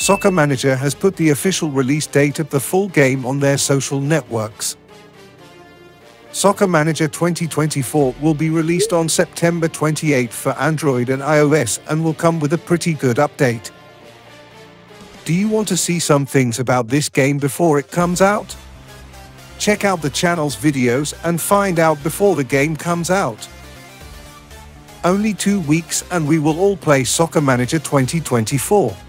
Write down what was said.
Soccer Manager has put the official release date of the full game on their social networks. Soccer Manager 2024 will be released on September 28 for Android and iOS and will come with a pretty good update. Do you want to see some things about this game before it comes out? Check out the channel's videos and find out before the game comes out. Only 2 weeks and we will all play Soccer Manager 2024.